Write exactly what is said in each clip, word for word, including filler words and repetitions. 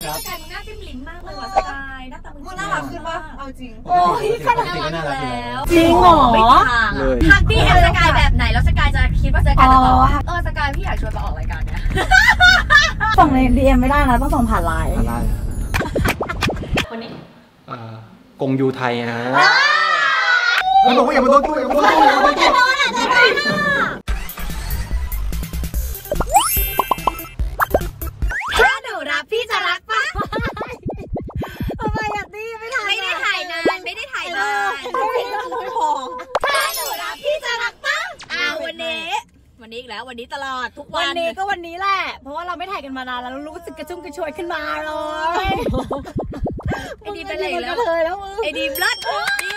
สกายมึงน่าจิ้มลิ้นมากเลยว่ะสกายหน้าตามึงน่ารักขึ้นป่ะเอาจริงโอ้ยขนาดนั้นแล้วจริงเหรอไม่ทางทักพี่เอ็มสกายแบบไหนแล้วสกายจะคิดว่าสกายจะตอบเออสกายพี่อยากชวนมาออกรายการเนี้ยส่งในดีเอ็มไม่ได้นะต้องส่งผ่านไลน์คนนี้กงยูไทยนะแล้วบอกว่าอย่ามาโดนตัวอย่ามาโดนตัวอย่ามาโดนตัวถ้าหนูรักพี่จะรักปะทำไมอ่ะตี้ไม่ถ่ายไม่ได้ถ่ายนานไม่ได้ถ่ายนานไม่พอถ้าหนูรักพี่จะรักปะอ้าววันนี้วันนี้อีกแล้ววันนี้ตลอดทุกวันวันนี้ก็วันนี้แหละเพราะว่าเราไม่ถ่ายกันมานานแล้วรู้สึกกระชุ่มกระชวยขึ้นมาเลยไอ้ดีเป็นอะไรแล้วไอ้ดีบลัดดี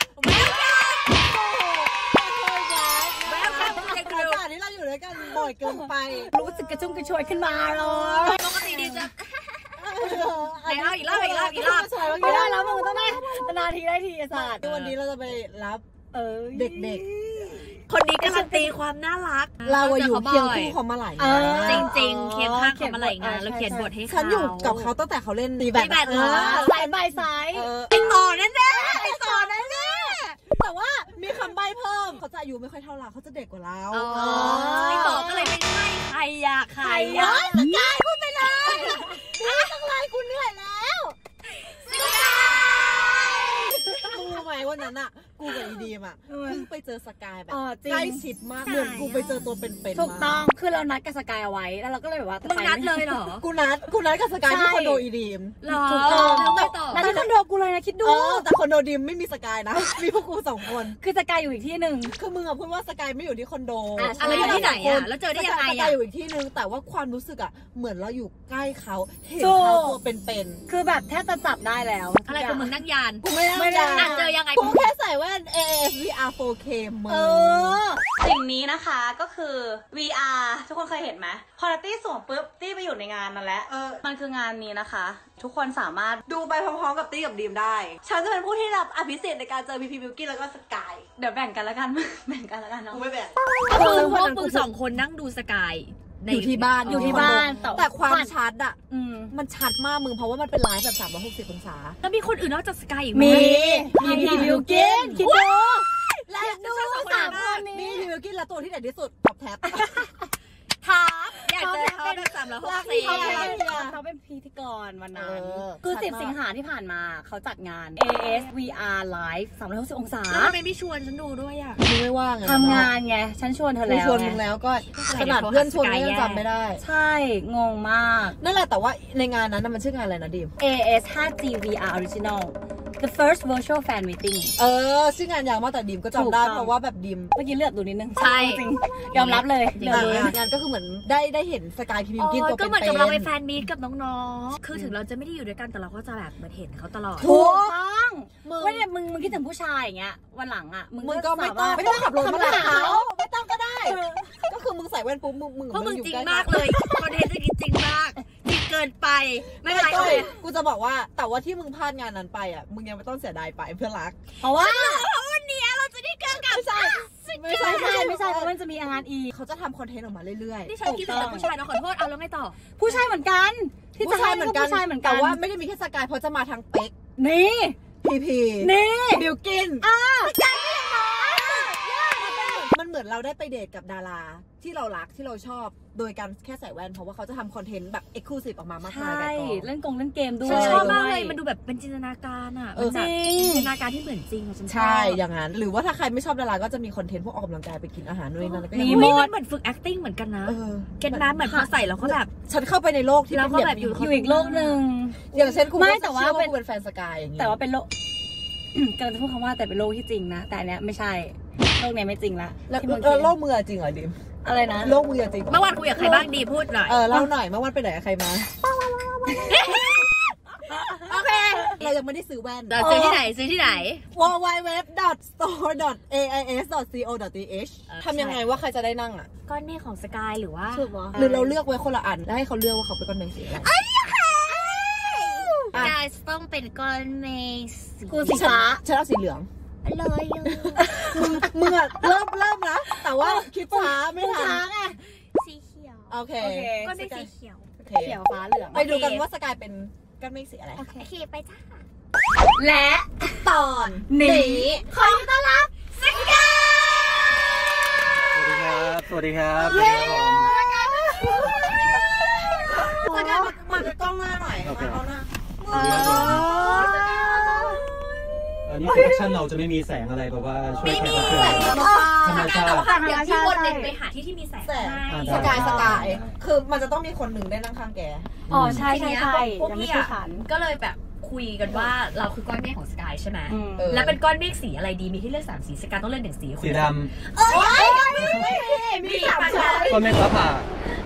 แววแววแววแววแววตอนนี้เราอยู่ด้วยกันบ่อยเกินไปรู้สึกกระชุ่มกระชวยขึ้นมาเลยปกติดีจะไหนเอาอีกรอบอีกรอบอีกรอบไม่ได้แล้วมึงต้องได้นานทีได้ทีศาสตร์วันนี้เราจะไปรับเออเด็กๆคนนี้การันตีความน่ารักเราอยู่เคียงคู่เขามาหลายงานจริงๆเคียงข้างเขามาหลายงานเราเขียนบทให้เขาฉันอยู่กับเขาตั้งแต่เขาเล่นตีแบดสายใบสายไอต่อนั่นแน่ไอต่อนั่นแน่แต่ว่ามีคำใบเพิ่มเขาจะอายุไม่ค่อยเท่าเราเขาจะเด็กกว่าเราไอต่อก็เลยไม่ใช่ใครอยากใครอยากสกายพูดไปเลยนี่ต้องไล่กูเหนื่อยแล้วสกายมึงรู้ไหมวันนั้นอะกูกับอีดีมอะเพิ่งไปเจอสกายแบบใกล้ชิดมากเหมือนกูไปเจอตัวเป็นๆถูกต้องคือเรานัดกับสกายเอาไว้แล้วเราก็เลยแบบว่ามึงนัดเลยเหรอกูนัดกูนัดกับสกายที่คอนโดอีดีมถูกต้องนัดที่คอนโดกูเลยนะคิดดูแต่คอนโดดีมไม่มีสกายนะมีพวกกูสองคนคือสกายอยู่อีกที่หนึ่งคือมึงอะพูดว่าสกายไม่อยู่ที่คอนโดอะไรอยู่ที่ไหนอะแล้วเจอได้ยังไงอะสกายอยู่อีกที่หนึ่งแต่ว่าความรู้สึกอะเหมือนเราอยู่ใกล้เขาเห็นเขาตัวเป็นๆคือแบบแทบจะจับได้แล้วอะไรคือมึงนั่งยานกูไม่นั่งยานเจอยังไงกูแค่ใส่แว่น เอ เอส วี อาร์ โฟร์ เค มึงสิ่งนี้นะคะก็คือ วี อาร์ ทุกคนเคยเห็นไหมพอตี้สวมปุ๊บตี้ไปอยู่ในงานนั่นแหละมันคืองานนี้นะคะทุกคนสามารถดูไปพร้อมๆกับตี้กับดีมได้ฉันจะเป็นผู้ที่รับอภิสิทธิ์ในการเจอพีพีบิวกิ้นแล้วก็สกายเดี๋ยวแบ่งกันแล้วกันแบ่งกันแล้วกันเนาะกูไม่แบ่งคือพวกมึงสองคนนั่งดูสกายอยู่ที่บ้านอยู่ที่บ้านแต่ความชัดอ่ะมันชัดมากมึงเพราะว่ามันเป็นไลฟ์แบบสามร้อยหกสิบองศาแล้วมีคนอื่นนอกจากสกายอีกไหมมีมีพีบิวกิ้นคิดดูและดูสามคนนี้มีพีบิวกิ้นและตัวที่ไหนที่สุดท็อปแท็บท็อปอยากเจอเขาเป็นสามร้อยหกสิบเขาเป็นพิธีกรวันนั้นคือสิบสิงหาที่ผ่านมาเขาจัดงาน เอ เอส วี อาร์ Live สามร้อยหกสิบองศาแล้วทำไมไม่ชวนฉันดูด้วยอ่ะมึงไม่ว่างทำงานไงฉันชวนเธอแล้วชวนมึงแล้วก็ขนาดเพื่อนชวนก็ยังจำไม่ได้ใช่งงมากนั่นแหละแต่ว่าในงานนั้นมันชื่องานอะไรนะดิม เอ เอส ไฟว์จี วี อาร์ Original The first virtual fan meeting เออชื่องานยาวมากแต่ดิมก็จำได้เพราะว่าแบบดิมเมื่อกี้เลือกดูนิดนึงใช่จริงยอมรับเลยงานก็คือเหมือนได้ได้เห็นสกายพีมิวกินตัวเป็นๆก็เหมือนกับเราไปแฟนมีตกับน้องๆคือถึงเราจะไม่ได้อยู่ด้วยกันแต่เราก็จะแบบเหมือนเห็นเขาตลอดถูกต้องไม่ได้มึงมึงคิดถึงผู้ชายอย่างเงี้ยวันหลังอ่ะมึงก็ไม่ต้องไม่ต้องขับรถมาหาเขาไม่ต้องก็ได้ก็คือมึงใส่แว่นปุ๊บมึงมึงเพราะมึงจริงมากเลยคอนเทนต์จริงมากจริงเกินไปไม่เป็นไรกูจะบอกว่าแต่ว่าที่มึงพลาดงานนั้นไปอ่ะมึงยังไม่ต้องเสียดายไปเพื่อรักเพราะว่าวันนี้เราจะได้เกินกับไม่ใช่ไม่ใช่ไม่ใช่เพราะมันจะมีงานอีเขาจะทำคอนเทนต์ออกมาเรื่อยๆนี่ฉันคิดแต่ผู้ชายนะขอโทษเอาแล้วไงต่อผู้ชายเหมือนกันผู้ชายเหมือนกันผู้ชายเหมือนกันแต่ว่าไม่ได้มีแค่สกายเพราะจะมาทางเป๊กนี่พีพีนี่บิวกินอ่ามันเหมือนเราได้ไปเดทกับดาราที่เรารักที่เราชอบโดยการแค่ใส่แว่นเพราะว่าเขาจะทำคอนเทนต์แบบเอ็กซ์คลูซีฟออกมามากมายแบบเล่นกงเล่นเกมด้วยชอบมากเลยมันดูแบบเป็นจินตนาการอ่ะมันแบบจินตนาการที่เหมือนจริงฉันชอบใช่อย่างนั้นหรือว่าถ้าใครไม่ชอบดาราก็จะมีคอนเทนต์พวกออกกำลังกายไปกินอาหารด้วยนั่นก็มีมันเหมือนฝึก acting เหมือนกันนะเก็ตน้ำเหมือนพอใส่แล้วก็แบบฉันเข้าไปในโลกที่เราแบบอยู่อยู่อีกโลกหนึ่งอย่างเช่นกูไม่แต่ว่าเป็นแฟนสกายอย่างเงี้ยแต่ว่าเป็นโลกกำลังจะพูดคำว่าแต่เป็นโลกที่จริงนะแต่อันเนี้ยไม่ใช่โลกเนี้ยไม่จริงละแล้วโลกมือจริงเหรอดิมอะไรนะโลกมือจริงเมื่อวานคุยกับใครบ้างดีพูดหน่อยเออเล่าหน่อยเมื่อวานไปไหนกับใครมาโอเคเรายังไม่ได้ซื้อแว่นซื้อที่ไหนซื้อที่ไหนดับเบิลยู ดับเบิลยู ดับเบิลยู ดอท สโตร์ ดอท เอ ไอ เอส ดอท ซี โอ ดอท ที เอช ทำยังไงว่าใครจะได้นั่งอ่ะก้อนเมฆของสกายหรือว่าหรือเราเลือกไว้คนละอันแล้วให้เขาเลือกว่าเขาเป็นก้อนเมฆสีอะไรสกายต้องเป็นก้อนเมฆกูสีฟ้าฉันเอาสีเหลืองเลยมึงมึงอะเริ่มเริ่มนะแต่ว่าคิดช้าไม่ทันสีเขียวโอเคก้อนเมฆสีเขียวเขียวฟ้าเหลืองไปดูกันว่าสกายเป็นก้อนเมฆสีอะไรโอเคไปจ้าและตอนนี้ขอต้อนรับสกายสวัสดีครับสวัสดีครับสกายมาดูกล้องหน้าหน่อยโอเคอันนี้โปรดักชั่นเราจะไม่มีแสงอะไรแบบว่าช่วยแค่เพื่อนธรรมชาติอย่างที่วนเด็กไปหาที่ที่มีแสงสกายสกายคือมันจะต้องมีคนหนึ่งได้นั่งข้างแกอ๋อใช่ใช่ใช่พวกพี่ก็เลยแบบคุยกันว่าเราคือก้อนเมฆของสกายใช่ไหมแล้วเป็นก้อนเมฆสีอะไรดีมีที่เลือกสามสีสกายต้องเลือกหนึ่งสีสีดำเอ้ยมีสามสีก้อนเมฆฟ้าผ่า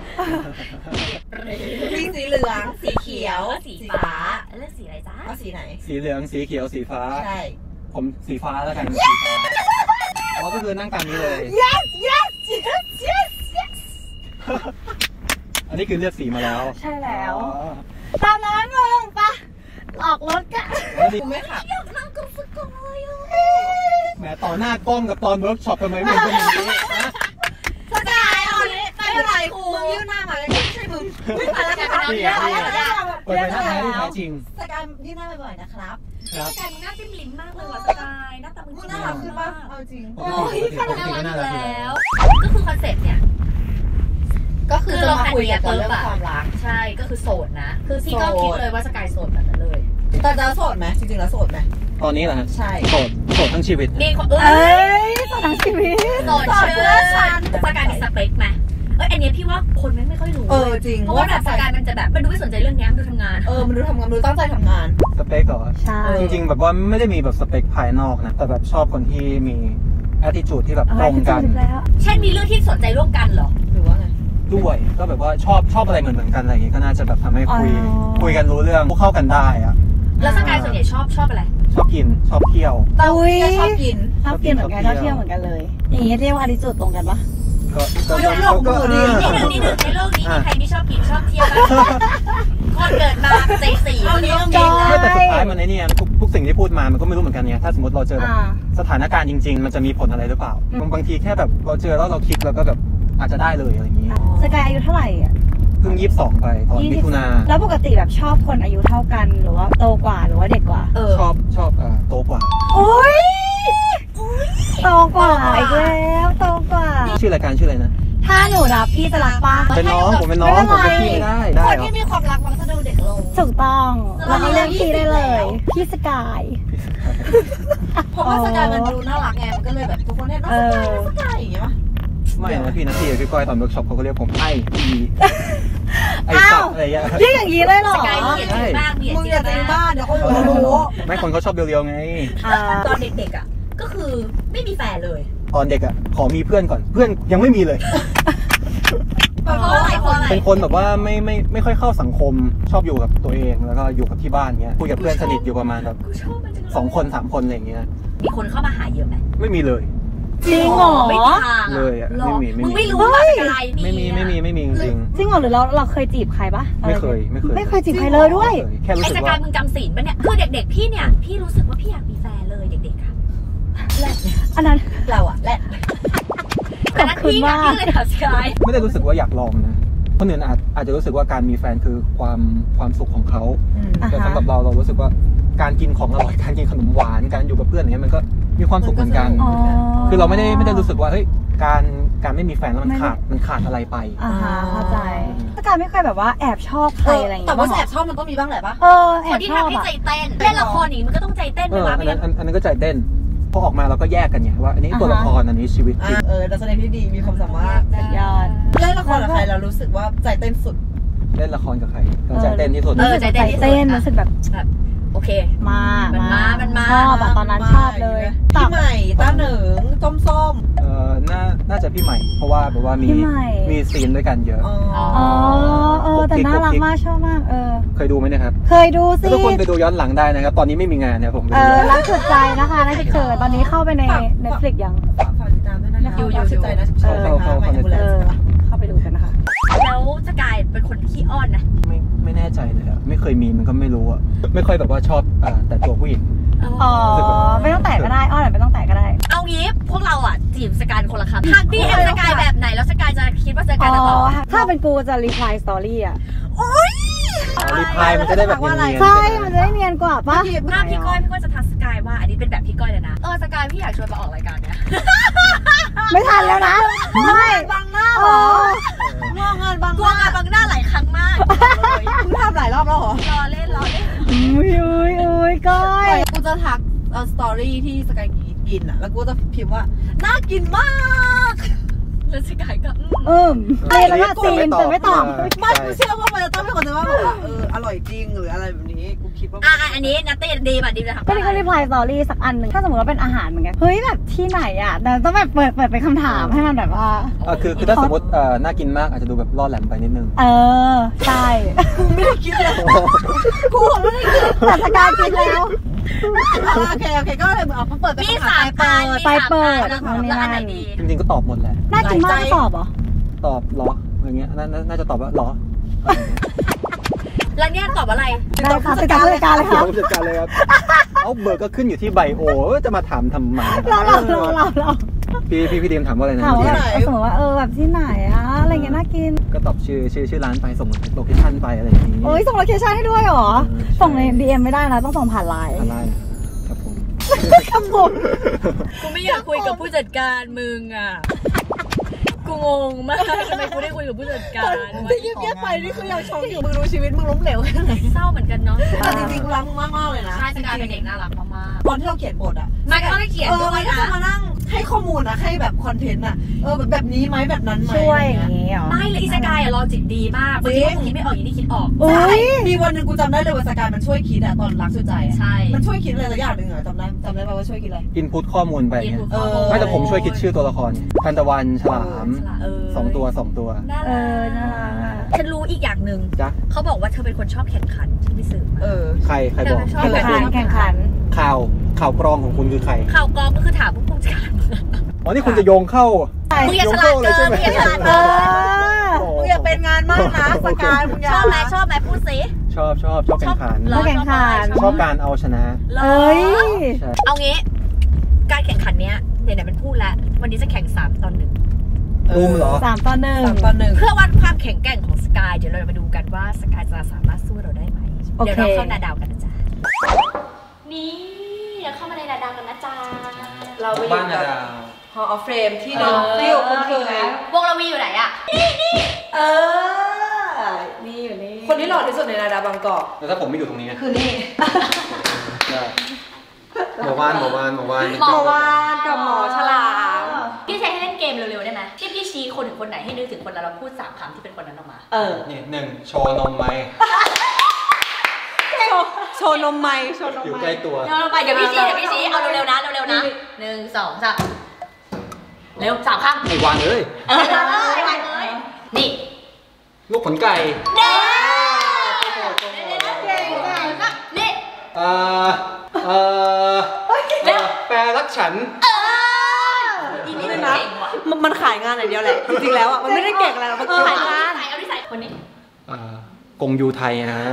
มีสีเหลืองสีเขียวสีฟ้าเลือกสีอะไรจ้าเอาสีไหนสีเหลืองสีเขียวสีฟ้าใช่ผมสีฟ้าแล้วกันสีฟ้าอ๋อก็คือนั่งตามนี้เลย yes yes yes yes yes อันนี้คือเลือกสีมาแล้วใช่แล้วตามนั้นมึงปะออกรถกันกูไม่ขับอยากนั่งกับสกายแหมต่อหน้ากล้องกับตอนเวิร์กช็อปทำไมไม่เป็นอย่างนี้สกายเอาเลยไม่เป็นไรกูมึงยื่นหน้ามาเลยไม่ใช่มึงไม่ไปแล้วกันนะเปิดไปหน้าแท้ที่แท้จริงสกายยื่นหน้าบ่อยๆนะครับสกายมึงหน้าจิ้มลิ้มมากเลยว่ะสกายหน้าตามึงน่ารักขึ้นป่ะเอาจริงโอ้ยน่ารักแล้วก็คือคอนเซ็ปต์เนี่ยก็คือจะมาคุยกันเรื่องความรักใช่ก็คือโสดนะคือพี่ก็คิดเลยว่าสกายโสดแบบนั้นเลยแต่จะโสดไหมจริงๆแล้วโสดไหมตอนนี้เหรอใช่โสดโสดทั้งชีวิตนี่เอ้ยโสดทั้งชีวิตโสดเชื่อฉันสกายมีสเปคไหมเอ้ยอันนี้พี่ว่าคนไม่ไม่ค่อยรู้เออจริงเพราะว่าแบบสกายมันจะแบบมันดูไม่สนใจเรื่องนี้มันดูทำงานเออมันดูทำงานมันดูตั้งใจทำงานสเปคเหรอใช่จริงๆแบบว่าไม่ได้มีแบบสเปคภายนอกนะแต่แบบชอบคนที่มี attitude ที่แบบตรงกันเช่นมีเรื่องที่สนใจร่วมกันเหรอหรือว่าไงด้วยก็แบบว่าชอบชอบอะไรเหมือนเหมือนกันอะไรอย่างงี้ก็น่าจะแบบทำให้คุยคุยกันรู้เรื่องเข้ากันได้อะแล้วสกายส่วนใหญ่ชอบชอบอะไรชอบกินชอบเที่ยวอุ้ยชอบกินชอบกินเหมือนกันชอบเที่ยวเหมือนกันเลยอย่างนี้เรียกว่าอริจุดตรงกันปะก็ก็ก็ดีนี่หนึ่งนี่หนึ่งในโลกนี้มีใครไม่ชอบกินชอบเที่ยวคนเกิดมาใจสีคนนี้ต้องกินนะแต่สุดท้ายมันในนี่ทุกทุกสิ่งที่พูดมามันก็ไม่รู้เหมือนกันเนี่ยถ้าสมมติเราเจอแบบสถานการณ์จริงๆมันจะมีผลอะไรหรือเปล่าบางทีแค่แบบเราเจอแล้วเราคิดแล้วก็แบบอาจจะได้เลยอะไรอย่างนี้สกายอายุเท่าไหร่อ่ะเพิ่งยี่สิบสองไปตอนมิถุนาแล้วปกติแบบชอบคนอายุเท่ากันหรือว่าโตกว่าหรือว่าเด็กกว่าชอบชอบอ่าโตกว่าโอ้ยโตกว่าอีกแล้วโตกว่าชื่อรายการชื่ออะไรนะถ้าหนูรับพี่จะรักป้าเป็นน้องผมเป็นน้องผมเป็นพี่ไม่ได้ได้คนที่มีความรักมันจะดูเด็กลงถูกต้องเราเรียกพี่ได้เลยพี่สกายเพราะว่าสกายมันดูน่ารักไงมันก็เลยแบบทุกคนเรียกน้องสกายสกายอย่างเงี้ยไม่นะพี่นาทีพี่ก้อยตอนเวิร์กช็อปเขาก็เรียกผมไอ้พี่ไอ้สัตว์อะไรอย่างเงี้ยเรียกอย่างนี้เลยหรอใช่มึงอย่าเต็มบ้านเดี๋ยวเขารู้ไม่คนเขาชอบเรียวๆไงตอนเด็กๆอ่ะก็คือไม่มีแฟนเลยตอนเด็กอ่ะขอมีเพื่อนก่อนเพื่อนยังไม่มีเลยเป็นคนแบบว่าไม่ไม่ไม่ค่อยเข้าสังคมชอบอยู่กับตัวเองแล้วก็อยู่กับที่บ้านเงี้ยคุยกับเพื่อนสนิทอยู่ประมาณแบบสองคนสามคนอะไรอย่างเงี้ยมีคนเข้ามาหาเยอะไหมไม่มีเลยจริงเหรอไม่ทางเลยอ่ะไม่มีมึงไม่รู้ว่าอะไรไม่มีไม่มีไม่มีจริงจริงเหรอหรือเราเราเคยจีบใครปะไม่เคยไม่เคยไม่เคยจีบใครเลยด้วยแค่รู้สึกว่าไอ้สกายมึงจำศีลปะเนี่ยคือเด็กๆพี่เนี่ยพี่รู้สึกว่าพี่อยากมีแฟนเลยเด็กๆค่ะอันนั้นเราอะแหละแต่นั้นพี่กับพี่เลยถามสกายไม่ได้รู้สึกว่าอยากลองนะคนอื่นอาจอาจจะรู้สึกว่าการมีแฟนคือความความสุขของเขาแต่สำหรับเราเรารู้สึกว่าการกินของอร่อยการกินขนมหวานการอยู่กับเพื่อนอย่างเงี้ยมันก็มีความสุขเหมือนกันคือเราไม่ได้ไม่ได้รู้สึกว่าเฮ้ยการการไม่มีแฟนแล้วมันขาดมันขาดอะไรไปอ่าเข้าใจถ้าการไม่เคยแบบว่าแอบชอบใครอะไรอย่างเงี้ยแต่ว่าแอบชอบมันต้องมีบ้างแหละปะเออแอบชอบอะที่ทำให้ใจเต้นเล่นละครนี่มันก็ต้องใจเต้นด้วยวะอันนั้นอันนั้นก็ใจเต้นพอออกมาเราก็แยกกันไงว่าอันนี้ตัวละครอันนี้ชีวิตจริงเออนักแสดงที่ดีมีความสามารถสุดยอดเล่นละครกับใครเรารู้สึกว่าใจเต้นสุดเล่นละครกับใครใจเต้นที่สุดเออใจเต้นใจเต้นรู้สึกแบบแบบโอเคมามันมามันมาชอบตอนนั้นชอบเลยพี่ใหม่ต้าเหนิงส้มส้มเออน่าน่าจะพี่ใหม่เพราะว่าแบบว่ามีมีซีนด้วยกันเยอะอ๋อเออแต่น่ารักมากชอบมากเออเคยดูไหมเนี่ยครับเคยดูสิทุกคนไปดูย้อนหลังได้นะครับตอนนี้ไม่มีงานเนี่ยผมเออรักสุดใจนะคะน่าจะเกิดตอนนี้เข้าไปใน Netflix ยังฝากติดตามด้วยนะคะอยู่อยู่สุดใจนะเข้าเข้าเข้าเข้าไปดูกันนะคะแล้วสกายเป็นคนขี้อ้อนนะไม่ไม่แน่ใจเลยอะไม่เคยมีมันก็ไม่รู้อะไม่ค่อยแบบว่าชอบอ่าแต่ตัวผู้หญิงอ๋อไม่ต้องแตะก็ได้อ้อนไม่ต้องแตะก็ได้เอางงี้พวกเราอ่ะจีบสกายคนละคำทักดีเอ็มสกายแบบไหนแล้วสกายจะคิดว่าสกายจะตอบถ้าเป็นกูจะรีพลายสตอรี่อ่ะโอ๊ยรีพลายมันจะได้แบบเนียนๆใช่มันจะได้เนียนกว่าป่ะถ้าพี่ก้อยพี่ก้อยจะทักสกายว่าอันนี้เป็นแบบพี่ก้อยเลยนะเออสกายพี่อยากชวนมาออกรายการเนี้ยไม่ทันแล้วนะไม่บังหน้าหรอกลัวงานบังกลัวงานบังหน้าหลายครั้งมากมึงทำหลายรอบแล้วเหรอรอเล่นรอเล่นอุ้ยอุ้ยอุ้ยก้อยกูจะทักเอาสตอรี่ที่สกายกินอ่ะแล้วกูจะพิมพ์ว่าน่ากินมากแล้วสกายก็อืมเออแล้วก็ซีนแต่ไม่ตอบไม่กูเชื่อว่ามันจะต้องเป็นคนจะว่าบอกว่าเอออร่อยจริงหรืออะไรแบบนี้กูคิดว่าอ่ะอันนี้นัตตี้ดีป่ะดีเลยค่ะก็นี่ก็รีพลายสตอรี่สักอันหนึ่งถ้าสมมติว่าเป็นอาหารเหมือนกันเฮ้ยแบบที่ไหนอ่ะแต่ต้องแบบเปิดเปิดเป็นคำถามให้มันแบบว่าเออคือคือถ้าสมมติเอ่อน่ากินมากอาจจะดูแบบล่อแหลมไปนิดนึงเออใช่กูไม่ได้คิดเลยกูไม่ได้คิดแต่สกายคิดแล้วโอเคโอเคก็เลยเอาเปิดมีสามไปไปเปิดแล้วอันไหนดีจริงๆก็ตอบหมดแหละน่ากินมากตอบเหรอตอบหรออย่างเงี้ยน่าจะตอบว่าหรอแล้วเนี่ยตอบอะไรได้ค่ะจัดการเลยการเลยค่ะจัดการเลยครับเอาเบอร์ก็ขึ้นอยู่ที่ไบโอจะมาถามทำไมเราเราเราเราเราพี่พี่พี่เดมถามว่าอะไรนะถามว่าสมมติว่าเออแบบที่ไหนอะอะไรเงี้ยน่ากินก็ตอบชื่อชื่อชื่อร้านไปส่งโลเคชั่นไปอะไรอย่างนี้โอ้ยส่งโลเคชั่นให้ด้วยเหรอส่งใน ดี เอ็ม ไม่ได้นะต้องส่งผ่านไลน์ผ่านไลน์ครับผมครับผมกูไม่อยากคุยกับผู้จัดการมึงอ่ะกูงงมากทำไมกูได้คุยกับผู้จัดการที่เงียบๆไปนี่คือยังชมอยู่มึงรู้ชีวิตมึงล้มเหลวแค่ไหนเศร้าเหมือนกันเนาะแต่จริงๆกูรักมึงมากๆเลยนะใช่สกายเป็นเด็กน่ารักมากๆตอนที่เราเขียนบทอ่ะไม่ก็ได้เขียนด้วยนะมานั่งให้ข้อมูลนะให้แบบคอนเทนต์อ่ะเออแบบนี้ไหมแบบนั้นไหมช่วยอย่างงี้เหรอไม่เลยสกายอะลอจิกดีมากบางทีกูคิดไม่ออกอย่างนี้คิดออกใช่มีวันหนึ่งกูจำได้เลยว่าสกายมันช่วยคิดอะตอนรักสุดใจอะใช่มันช่วยคิดอะไรสักอย่างหนึ่งอะจำได้จำได้ป่ะว่าช่วยคิดอะไรอินพุตข้อมูลไปเนี่ยไม่แต่ผมช่วยคิดชื่อตัวละครทันตะวันฉลามสองตัวสองตัวเออน่ารักฉันรู้อีกอย่างหนึ่งเขาบอกว่าเธอเป็นคนชอบแข่งขันที่ไปสืบมาเออใครใครบอกแข่งขันแข่งขันข่าวข่าวกรองของคุณคือใครข่าวกรองก็คือถามผู้ผู้จัดการอ๋อนี่คุณจะโยงเข้ามึงอย่าฉลาดเกินมึงอย่าฉลาดเกินมึงอย่าเป็นงานมากนะสกายมึงชอบไหมชอบไหมพูดสิชอบชอบชอบแข่งขันชอบแข่งขันชอบการเอาชนะเอ้ยเอางี้การแข่งขันเนี้ยเดี๋ยวไหนมันพูดแล้ววันนี้จะแข่งสามตอนหนึ่งรูมเหรอสามตอนหนึ่งสามตอนหนึ่งเพื่อวัดความแข็งแกร่งของสกายเดี๋ยวเรามาดูกันว่าสกายจะสามารถสู้เราได้ไหมเดี๋ยวเราเข้านาดาวกันนะจ๊ะนี่เดี๋ยวเข้ามาในนาดาวกันนะจ๊ะเราไปอยู่กับฮอลล์เฟรมที่เดิมที่อยู่คุณเคยวงเราวีอยู่ไหนอ่ะนี่นี่เออนี่อยู่นี่คนที่หล่อที่สุดในนาดาวบางกอกแล้วถ้าผมไม่อยู่ตรงนี้คือนี่หมอวานหมอวานหมอวานหมอวานกับหมอฉลามพี่ใช้ให้เล่นเกมเร็วๆได้ไหมที่พี่ชี้คนถึงคนไหนให้นึกถึงคนแล้วเราพูดสามคำที่เป็นคนนั้นออกมาเออนี่หนึ่งโชว์นมไหมโชว์นมไหมโชว์นมไหมอยู่ใกล้ตัวโชว์นมไหมเดี๋ยวพี่ชี้เดี๋ยวพี่ชี้เอาเร็วๆนะเร็วๆนะหนึ่งสองสามเร็วสามคำไอ้วานเลยเออไอ้วานเลยนี่ลูกขนไก่เด้นี่เอ่อเอ่อแปรรักฉันอีนี่นะมันขายงานอย่างเดียวแหละจริงๆแล้วอ่ะมันไม่ได้เก่งอะไรหรอกมันขายงานเอาที่ใส่คนนี้กงยูไทยฮะ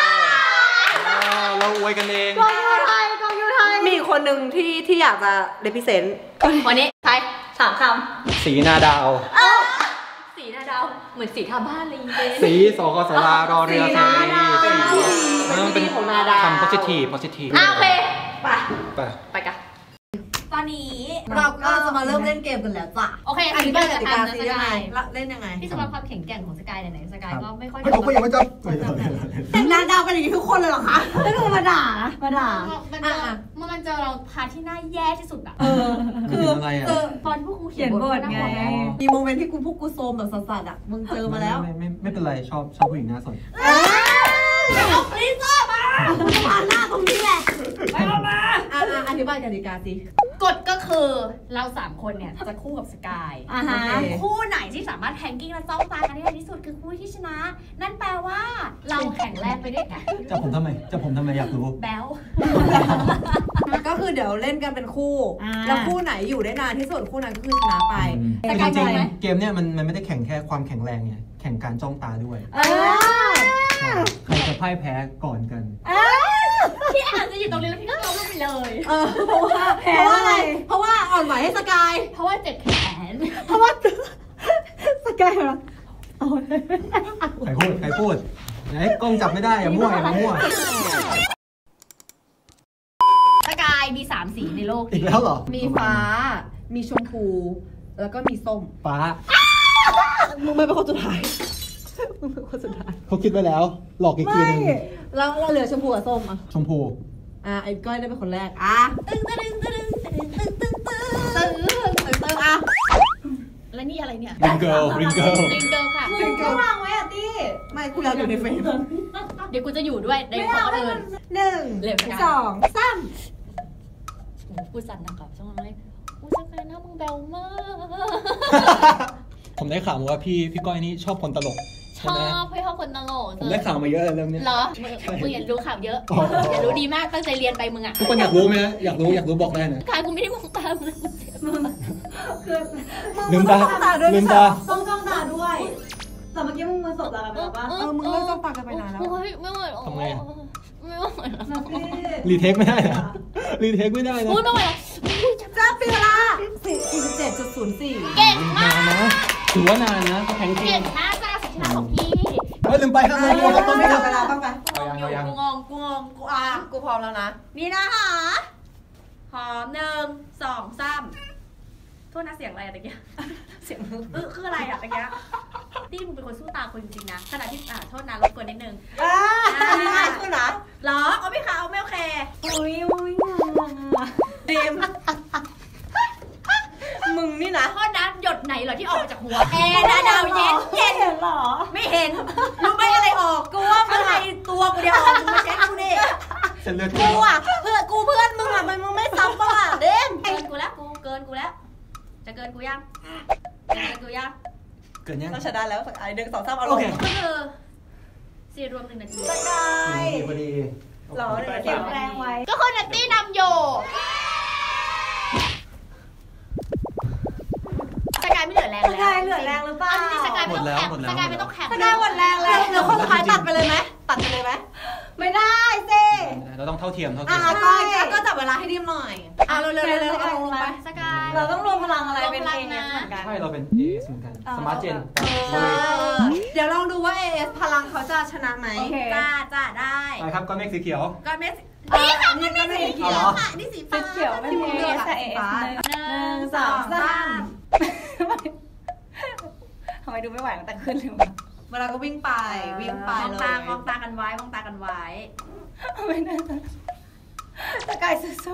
เราอวยกันเองกงยูไทยกงยูไทยมีคนหนึ่งที่ที่อยากจะเรพิเซนต์วันนี้ใครสามคำสีนาดาวสีนาดาวเหมือนสีทาบ้านเลยสีสกสลารอเรือสีมันเป็นของนาดาวคำ positive positive โอเคไปไปไปกันตอนนี้เราก็จะมาเริ่มเล่นเกมกันแล้วจ้ะโอเคอธิบายกติกาซิยังไงเล่นยังไงที่สำหรับความแข็งแกร่งของสกายไหนๆสกายก็ไม่ค่อยผมก็ยังไม่จบแต่นาดาวกันอย่างนี้ทุกคนเลยเหรอคะไม่คือมาด่ามาด่ามันจะมันจะเราพาที่หน้าแย่ที่สุดอ่ะเออคือตอนพวกกูเขียนบทไงมีโมเมนต์ที่กูพวกกูโซมแบบสัสๆอ่ะมึงเจอมาแล้วไม่ไม่ไม่เป็นไรชอบชอบผู้หญิงหน้าสดเอาฟรีเซอร์มาผ่านหน้าตรงนี้แหละไปออกมาอ่ะอธิบายกติกาสิกฎก็คือเราสามคนเนี่ยจะคู่กับสกายคู่ไหนที่สามารถแฮงกิ้งและจ้องตากันได้ที่สุดคือคู่ที่ชนะนั่นแปลว่าเราแข่งแรกไปด้วยกันจะผมทำไมจะผมทำไมอยากรู้แบลก็คือเดี๋ยวเล่นกันเป็นคู่แล้วคู่ไหนอยู่ได้นานที่สุดคู่นั้นก็คือชนะไปแต่จริงๆเกมเนี่ยมันมันไม่ได้แข่งแค่ความแข็งแรงไงแข่งการจ้องตาด้วยใครจะพ่ายแพ้ก่อนกันพี่อาจจะอยู่ตรงนี้แล้วพี่ก็ล้มลงไปเลยเออเพราะว่าเพราะว่าอะไรเพราะว่าอ่อนไหวให้สกายเพราะว่าเจ็บแขนเพราะว่าสกายเหรอใครพูดใครพูดไหนกล้องจับไม่ได้อย่ามั่วอย่ามั่วสกายมีสามสีในโลกอีกแล้วเหรอมีฟ้ามีชมพูแล้วก็มีส้มฟ้ามึงไม่เป็นคนสุดท้ายมึงเป็นคนสุดท้ายเขาคิดไว้แล้วหลอกอีกทีนึงแล้วเราเหลือชมพูกับส้มอ่ะชมพูอ่ะไอ้ก้อยได้เป็นคนแรกอ่ะตึ้งตึ้งตึ้งตึ้งตึ้งตึ้งตึ้งตึ้งตึ้งตึ้งตึ้งอ่ะแล้วนี่อะไรเนี่ยริงเกิลริงเกิลริงเกิลค่ะริงเกิลวางไว้อ่ะตี้ไม่กูอยากอยู่ในเฟรมเดี๋ยวกูจะอยู่ด้วยในคนอื่นหนึ่งสองสามกูสั่นนะครับช่วงนั้นเลยกูสกายหน้ามึงแบวมากผมได้ข่าวมาว่าพี่พี่ก้อยนี่ชอบคนตลกชอบพี่ชอบคนตลกผมได้ข่าวมาเยอะเรื่องนี้เหรอมึงอยากรู้ข่าวเยอะอยากรู้ดีมากตั้งใจเรียนไปมึงอ่ะทุกคนอยากรู้ไหมอยากรู้อยากรู้บอกได้นะกายกูไม่ได้มองตามึงคือลืมตาลืมตาต้องจ้องตาด้วยแต่เมื่อกี้มึงมาสบตากันแบบว่าเออมึงเลิกจ้องตากันไปนานแล้วไม่ไหวทำไงไม่ไหวรีเทคไม่ได้นะรีเทคไม่ได้นะพูดไม่ไหวจ้าปีละสี่สิบเจ็ดจุดศูนย์สี่เก่งมากนะถือว่านานนะก็แข็งจริงเก่งมากจ้าสิชนะของพี่เฮ้ยลืมไปข้างในเราต้องไม่จับเวลาบ้างไปกูงงกูงงกูอ่ะกูพร้อมแล้วนะนี่นะคะพร้อมหนึ่งสองสามโทษนะเสียงอะไรอะตะเกียเสียงเออคืออะไรอะตะเกียตี้มึงเป็นคนสู้ตาคนจริงๆนะขณะที่อ่าโทษนะรบกวนนิดนึงอ่าง่ายขึ้นนะหรอเอาไม่ค่ะเอาไม่โอเคอุ้ยอุ้ยดีมมึงนี่นะโทษนะหยดไหนเหรอที่ออกมาจากหัวแอร์ดาดาวเย็นเย็นเห็นหรอไม่เห็นรู้ไหมอะไรออกกูว่ามันในตัวกูเดียวออกมึงมาเช็คกูดิกูอ่ะเพื่อนกูเพื่อนมึงอ่ะมันมึงไม่ซ้ำป่ะเด่นเกินกูแล้วกูเกินกูแล้วจะเกินกูยังเกินกูยังเกินยังเราชนะแล้วสักไอเดินสองสามเอาลงก็คือสี่รวมหนึ่งนาทีสกายพอดีหล่อเลยเก็บแรงไว้ก็คือนัตตี้นำอยู่สกายไม่เหลือแรงแล้วสกายเหลือแรงหรือเปล่าสกายไม่ต้องแข่งสกายไม่ต้องแข่งสกายหมดแรงเลยเดี๋ยวคนสุดท้ายตัดไปเลยไหมตัดไปเลยไหมไม่ได้สิเราต้องเท่าเทียมเท่าเทียมอ่ะก้อยก็จับเวลาให้ดิมหน่อยอ่ะเร็วเร็วเร็วเร็วเอาลงไปสกายเราต้องรวมพลังอะไรเป็นเอเอสเหมือนกันใช่เราเป็นเอเอสเหมือนกันสมาร์ทเจนใช่เดี๋ยวลองดูว่าเอเอสพลังเขาจะชนะไหมจ้าจ้าได้ไปครับก้อนเมฆสีเขียวก้อนเมฆนี่ค่ะก้อนเมฆสีเขียวค่ะนี่สีฟ้าเขียวเป็นเอเอสแต่เอเอสหนึ่งสองสามทำไมดูไม่ไหวตั้งแต่ขึ้นเลยเวลาก็วิ่งไปวิ่งไปเลยมองตามองตากันไว้มองตากันไว้ไม่ได้สกายสู้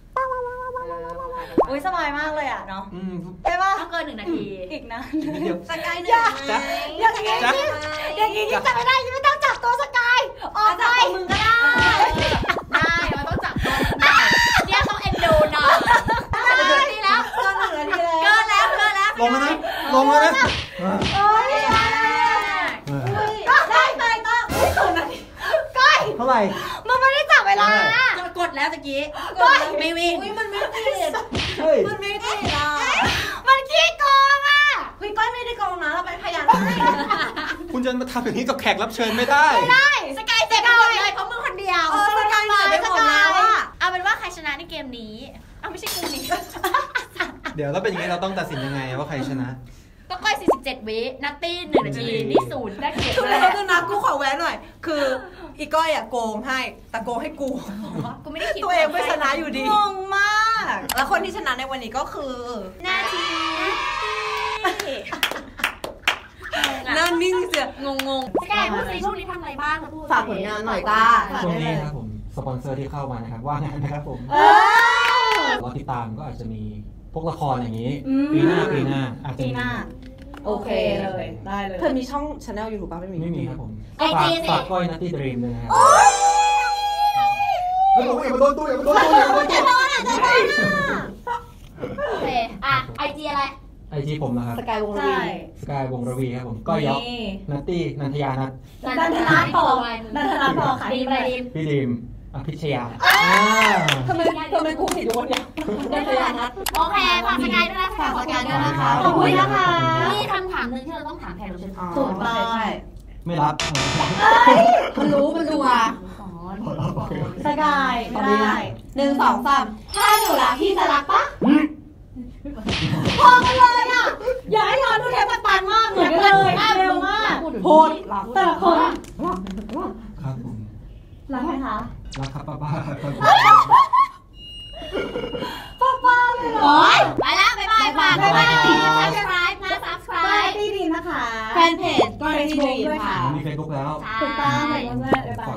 ๆอุ้ยสบายมากเลยอ่ะเนาะใช่ป่ะต้องเกินหนึ่งนาทีอีกนะสกายหนึ่งจ้ะอย่างนี้อย่างนี้จับไม่ได้ยังไม่ต้องจับตัวสกายออกไปมึงก็ได้ได้มันต้องจับตัวได้เนี่ยต้องเอ็นดูหน่อยได้ทีแล้วเกินหนึ่งนาทีแล้วเกินแล้วเกินแล้วลงแล้วนะลงแล้วนะโอ้ยก็ได้ไปก็ไม่ถึงนาทีก้อยเท่าไหร่มันไม่ได้จับเวลาจะกดแล้วตะกี้ก้อยไม่วิ่งมันไม่ติดมันไม่ติดอ่ะมันขี้โกงอ่ะเฮ้ยก้อยไม่ได้โกงนะเราเป็นพยานให้คุณจะมาทำอย่างนี้กับแขกรับเชิญไม่ได้ไม่ได้สกายเจ็บหมดเลยเพราะมึงคนเดียวสกายเหนื่อยไปหมดแล้วอ่ะเอาเป็นว่าใครชนะในเกมนี้เอาไม่ใช่กูนี้เดี๋ยวถ้าเป็นอย่างนี้เราต้องตัดสินยังไงว่าใครชนะก็ก้อยสี่สิบเจ็ดวินัตตี้หนึ่งนาทีนี่ศูนย์ได้เกียรติเลยคือนะกูขอแวะหน่อยคืออีก้อยอ่ะโกงให้แต่โกงให้กูกูไม่ได้คิดตัวเองไม่ชนะอยู่ดีงงมากแล้วคนที่ชนะในวันนี้ก็คือนาทีนั่นนิ่งเสียงงงแกพูดสิช่วงนี้ทำอะไรบ้างพูดฝากผลงานหน่อยตาช่วงนี้ครับผมสปอนเซอร์ที่เข้ามานะครับว่างานนะครับผมรอติดตามก็อาจจะมีพวกละครอย่างนี้ปีหน้าปีหน้าอาจจะมีโอเคเลยได้เลยเธอมีช่องชาแนลยูทูบป่ะไม่มีไม่มีครับผมฝากฝากก้อยนัตตี้ดรีมด้วยนะครับเฮ้ยอย่ามาโดนตู้อย่ามาโดนตู้อย่ามาโดนตู้จะโดนอ่ะจะโดนอ่ะโอเคอ่ะไอจีอะไรไอจีผมนะครับสกายวงระวีสกายวงระวีครับผมก้อยยอกนัตตี้นันทยานัทนันทนาพอนันทนาพอค่ะพี่ดีมพี่ดีมอภิชยาทำไมทำไมกูผิดคนเดียวนันทยานัทโอเคฝากสกายด้วยนะฝากสกายด้วยนะคะขอบคุณนะคะนี่คำถามนึงที่เราต้องถามแขกรับเชิญถูกต้องไม่รับมันรู้มันดูอ่ะโอเคสกายได้หนึ่งสองสามถ้าหนูรักพี่จะรักปะพอกันเลยอ่ะอย่าให้ย้อนดูเทปปันมากเหมือนกันเลยเร็วมากพูดแต่ละคนครับผมรักไหมคะรักครับป้าป้าครับป้าป้าเลยเหรอไปแล้วบ๊ายบายค่ะบ๊ายบาย subscribe นะ subscribe ดีดีนะคะแฟนเพจก็ได้ดีด้วยค่ะมีเฟซบุ๊กแล้วถูกต้องเลยบ๊ายบาย